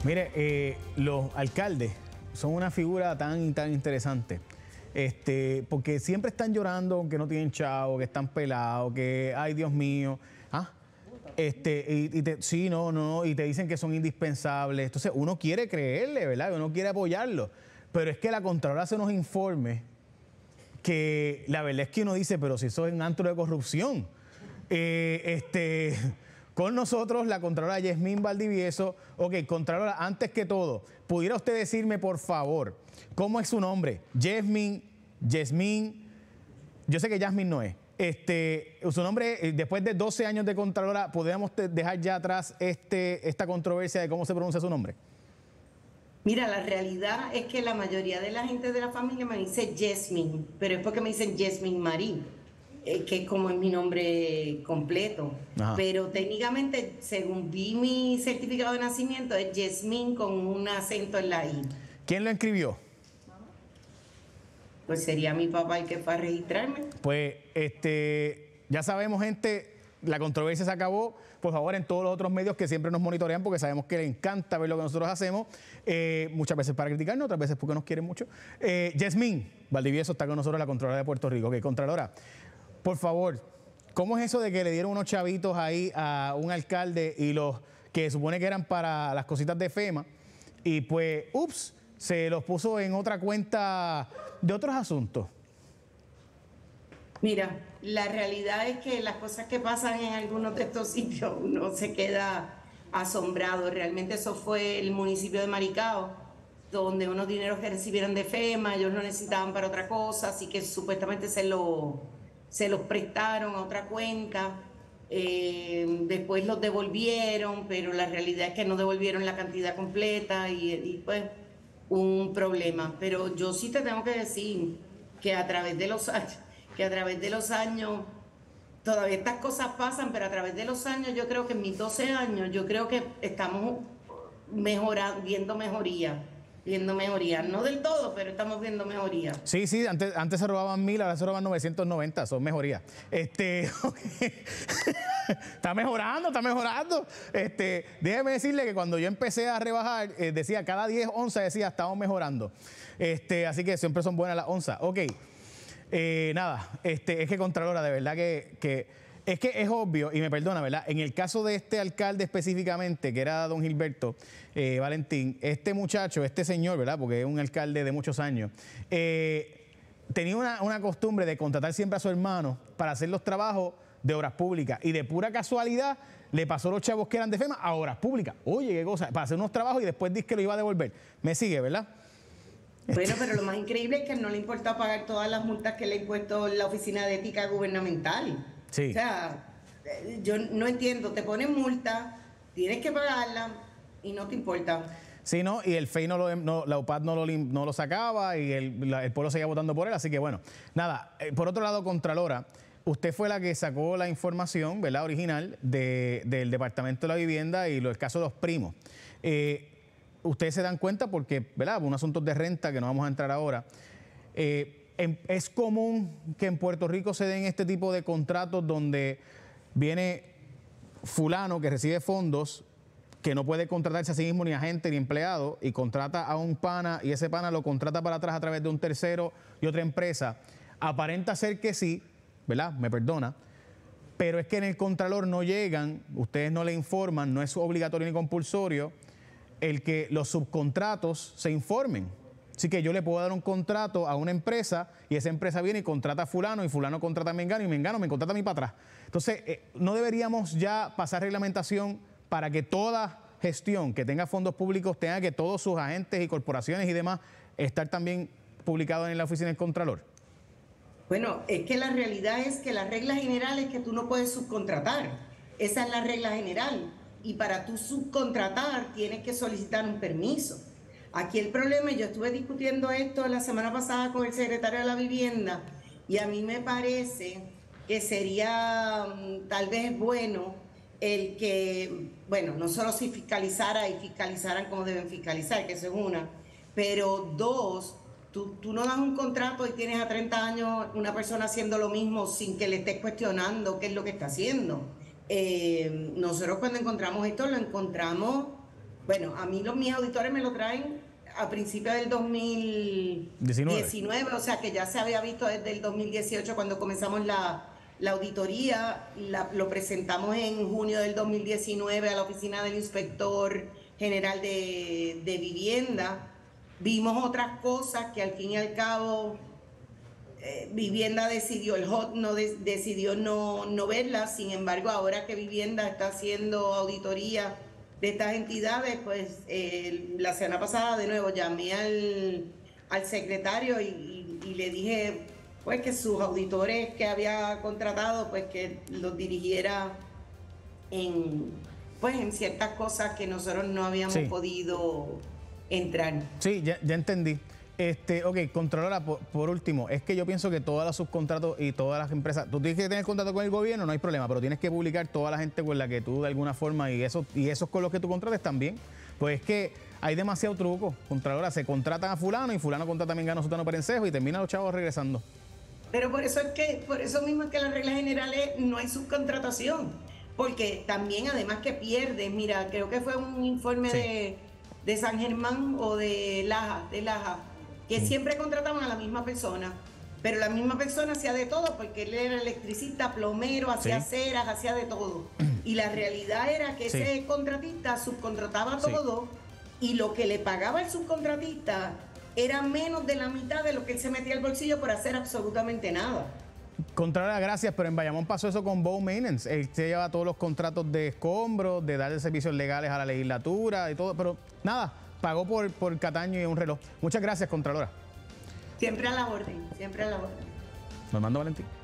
Mire, los alcaldes son una figura tan interesante. Porque siempre están llorando que no tienen chavo, que están pelados, que ay Dios mío, y te dicen que son indispensables. Entonces uno quiere creerle, ¿verdad? Uno quiere apoyarlo. Pero es que la Contralora hace unos informes que la verdad es que uno dice, pero si eso es un antro de corrupción. Con nosotros la Contralora Yasmín Valdivieso. Ok, Contralora, antes que todo, ¿pudiera usted decirme, por favor, cómo es su nombre? Yasmín, yo sé que Yasmín no es. Su nombre, después de 12 años de Contralora, ¿podríamos dejar ya atrás esta controversia de cómo se pronuncia su nombre? Mira, la realidad es que la mayoría de la gente de la familia me dice Yasmín, pero es porque me dicen Yasmín Marín, que es como es mi nombre completo. Ajá. Pero técnicamente, según vi mi certificado de nacimiento, es Yasmín con un acento en la I. ¿Quién lo escribió? Pues sería mi papá el que fue a registrarme. Pues, ya sabemos, gente, la controversia se acabó. Por favor, en todos los otros medios que siempre nos monitorean, porque sabemos que les encanta ver lo que nosotros hacemos, muchas veces para criticarnos, otras veces porque nos quieren mucho. Yasmín Valdivieso está con nosotros, la Contralora de Puerto Rico. Ok, Contralora, por favor, ¿cómo es eso de que le dieron unos chavitos ahí a un alcalde y los que supone que eran para las cositas de FEMA y pues, ups, se los puso en otra cuenta de otros asuntos? Mira, la realidad es que las cosas que pasan en algunos de estos sitios uno se queda asombrado. Realmente eso fue el municipio de Maricao, donde unos dineros que recibieron de FEMA, ellos lo necesitaban para otra cosa, así que supuestamente se los prestaron a otra cuenta. Después los devolvieron, pero la realidad es que no devolvieron la cantidad completa y pues un problema. Pero yo sí te tengo que decir que a través de los años, todavía estas cosas pasan, pero a través de los años, yo creo que en mis 12 años, yo creo que estamos viendo mejoría. No del todo, pero estamos viendo mejoría. Sí, antes se robaban 1000, ahora se roban 990, son mejorías. Okay. Está mejorando. Déjeme decirle que cuando yo empecé a rebajar, decía cada 10 onzas, decía, estamos mejorando. Así que siempre son buenas las onzas. Ok, nada, es que Contralora, de verdad que es obvio, y me perdona, ¿verdad? En el caso de este alcalde específicamente, que era don Gilberto Valentín, este muchacho, este señor, ¿verdad? Porque es un alcalde de muchos años, tenía una costumbre de contratar siempre a su hermano para hacer los trabajos de obras públicas, y de pura casualidad le pasó los chavos que eran de FEMA a obras públicas. Oye, qué cosa, para hacer unos trabajos y después dice que lo iba a devolver. Me sigue, ¿verdad? Bueno, pero lo más increíble es que no le importa pagar todas las multas que le ha impuesto la Oficina de Ética Gubernamental. Sí. O sea, yo no entiendo, te ponen multa, tienes que pagarla y no te importa. Sí, no, y el FEI la UPAD no lo sacaba y el pueblo seguía votando por él, así que bueno, nada. Por otro lado, Contralora, usted fue la que sacó la información, ¿verdad?, original del Departamento de la Vivienda y el caso de los primos. Ustedes se dan cuenta porque, ¿verdad?, un asunto de renta que no vamos a entrar ahora. Es común que en Puerto Rico se den este tipo de contratos donde viene fulano que recibe fondos, que no puede contratarse a sí mismo ni agente ni empleado, y contrata a un pana, y ese pana lo contrata para atrás a través de un tercero y otra empresa. Aparenta ser que sí, ¿verdad? Me perdona. Pero es que en el Contralor no llegan, ustedes no le informan, no es obligatorio ni compulsorio el que los subcontratos se informen. Así que yo le puedo dar un contrato a una empresa y esa empresa viene y contrata a fulano y fulano contrata a Mengano y Mengano me contrata a mí para atrás. Entonces, ¿no deberíamos ya pasar reglamentación para que toda gestión que tenga fondos públicos tenga que todos sus agentes y corporaciones y demás estar también publicados en la oficina del Contralor? Bueno, es que la realidad es que la regla general es que tú no puedes subcontratar. Esa es la regla general. Y para tú subcontratar tienes que solicitar un permiso. Aquí el problema, yo estuve discutiendo esto la semana pasada con el secretario de la Vivienda y a mí me parece que sería tal vez bueno el que, bueno, no solo si fiscalizara y fiscalizaran como deben fiscalizar, que eso es una, pero dos, tú no das un contrato y tienes a 30 años una persona haciendo lo mismo sin que le estés cuestionando qué es lo que está haciendo. Nosotros cuando encontramos esto lo encontramos Bueno, a mí mis auditores me lo traen a principios del 2019, o sea que ya se había visto desde el 2018 cuando comenzamos la auditoría, lo presentamos en junio del 2019 a la oficina del inspector general de vivienda. Vimos otras cosas que al fin y al cabo Vivienda decidió, el HOT decidió no verlas. Sin embargo, ahora que Vivienda está haciendo auditoría de estas entidades, pues la semana pasada de nuevo llamé al secretario y le dije pues que sus auditores que había contratado pues que los dirigiera en ciertas cosas que nosotros no habíamos podido entrar. Sí, ya entendí. Ok, Contralora, por último, es que yo pienso que todas las subcontratos y todas las empresas, tú tienes que tener contrato con el gobierno, no hay problema, pero tienes que publicar toda la gente con la que tú de alguna forma y esos con los que tú contrates también. Pues es que hay demasiado truco, Contralora, se contratan a fulano y fulano contrata a Mengano, Sutano, Perencejo y terminan los chavos regresando. Pero por eso mismo es que en las reglas generales no hay subcontratación, porque también además que pierdes, mira, creo que fue un informe de San Germán o de Laja, que siempre contrataban a la misma persona, pero la misma persona hacía de todo, porque él era electricista, plomero, hacía ceras, hacía de todo. Y la realidad era que ese contratista subcontrataba todo y lo que le pagaba el subcontratista era menos de la mitad de lo que él se metía al bolsillo por hacer absolutamente nada. Contralora, gracias, pero en Bayamón pasó eso con Bow Maintenance. Él se lleva todos los contratos de escombros, de darle servicios legales a la legislatura y todo, pero nada, pagó por Cataño y un reloj. Muchas gracias, Contralora. Siempre a la orden, siempre a la orden. Normando Valentín.